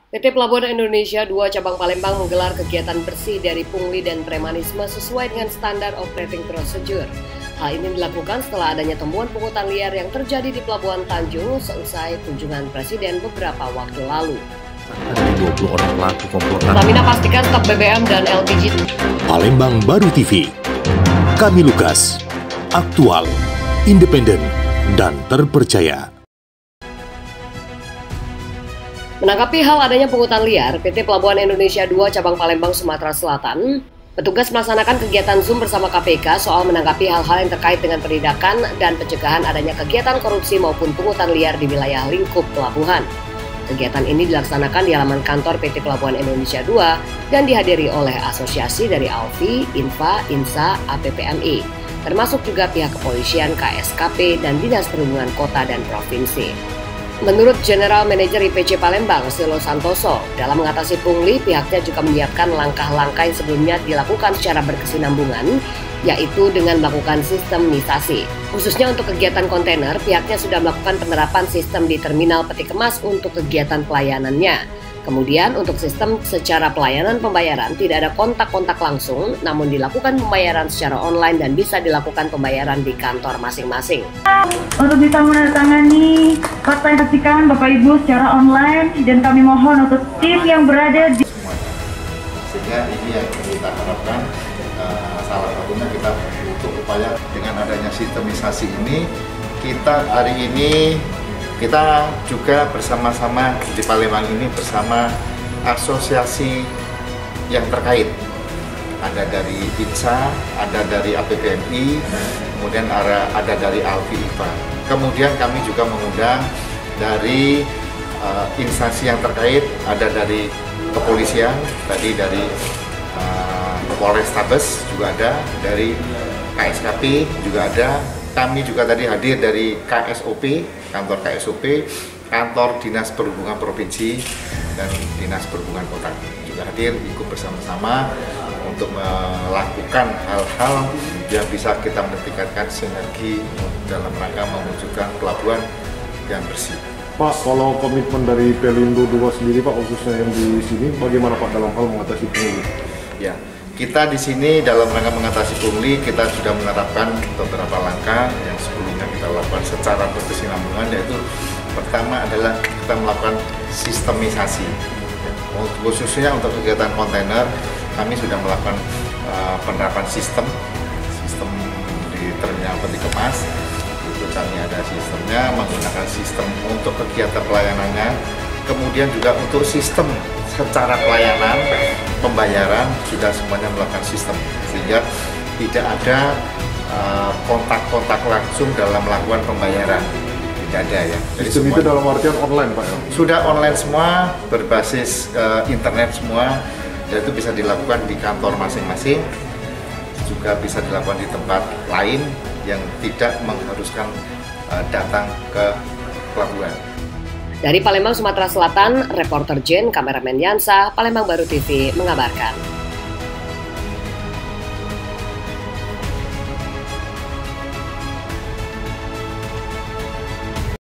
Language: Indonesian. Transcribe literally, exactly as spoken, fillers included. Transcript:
P T Pelabuhan Indonesia dua Cabang Palembang menggelar kegiatan bersih dari pungli dan premanisme sesuai dengan standar operating procedure. Hal ini dilakukan setelah adanya temuan pungutan liar yang terjadi di Pelabuhan Tanjung seusai kunjungan Presiden beberapa waktu lalu. Dari dua puluh orang pelaku komplotan. Pertamina pastikan stok B B M dan L P G. Palembang Baru T V. Kami Lukas. Aktual, independen, dan terpercaya. Menanggapi hal adanya pungutan liar, P T Pelabuhan Indonesia dua Cabang Palembang, Sumatera Selatan, petugas melaksanakan kegiatan Zoom bersama K P K soal menanggapi hal-hal yang terkait dengan penindakan dan pencegahan adanya kegiatan korupsi maupun pungutan liar di wilayah lingkup pelabuhan. Kegiatan ini dilaksanakan di halaman kantor P T Pelabuhan Indonesia dua dan dihadiri oleh asosiasi dari A L F I, Infa, Insa, A P P M I, termasuk juga pihak kepolisian, K S K P, dan Dinas Perhubungan Kota dan Provinsi. Menurut General Manager I P C Palembang, Silo Santoso, dalam mengatasi pungli, pihaknya juga menyiapkan langkah-langkah yang sebelumnya dilakukan secara berkesinambungan, yaitu dengan melakukan sistemisasi. Khususnya untuk kegiatan kontainer, pihaknya sudah melakukan penerapan sistem di terminal peti kemas untuk kegiatan pelayanannya. Kemudian untuk sistem secara pelayanan pembayaran tidak ada kontak-kontak langsung, namun dilakukan pembayaran secara online dan bisa dilakukan pembayaran di kantor masing-masing. Untuk bisa menandatangani fakta integritas Bapak Ibu secara online, dan kami mohon untuk tim yang berada di sehingga ini yang kita harapkan, uh, salah satunya kita butuh upaya dengan adanya sistemisasi ini. Kita hari ini kita juga bersama-sama di Palembang ini bersama asosiasi yang terkait. Ada dari Insa, ada dari A P P M I, kemudian ada, ada dari A L F I, Infa. Kemudian kami juga mengundang dari uh, instansi yang terkait, ada dari kepolisian, tadi dari uh, Polrestabes juga ada, dari K S K P juga ada. Kami juga tadi hadir dari K S O P, kantor K S O P, kantor Dinas Perhubungan Provinsi, dan Dinas Perhubungan Kota juga hadir ikut bersama-sama untuk melakukan hal-hal yang bisa kita meningkatkan sinergi dalam rangka mewujudkan pelabuhan yang bersih. Pak, kalau komitmen dari Pelindo dua sendiri Pak, khususnya yang di sini, bagaimana Pak dalam hal mengatasi pungli? Ya, kita di sini dalam rangka mengatasi pungli, kita sudah menerapkan beberapa langkah yang sebelumnya kita lakukan secara berkesinambungan, yaitu pertama adalah kita melakukan sistemisasi. Khususnya untuk kegiatan kontainer, kami sudah melakukan uh, penerapan sistem, sistem di terminal peti kemas. Itu kami ada sistemnya, menggunakan sistem untuk kegiatan pelayanannya, kemudian juga untuk sistem secara pelayanan pembayaran sudah semuanya melakukan sistem, sehingga tidak ada kontak-kontak uh, langsung dalam melakukan pembayaran, tidak ada ya. Jadi sistem itu dalam artian online Pak ya? Sudah online semua, berbasis uh, internet semua, dan itu bisa dilakukan di kantor masing-masing, juga bisa dilakukan di tempat lain yang tidak mengharuskan uh, datang ke pelabuhan. Dari Palembang, Sumatera Selatan, reporter Jen, kameramen Yansa, Palembang Baru T V mengabarkan.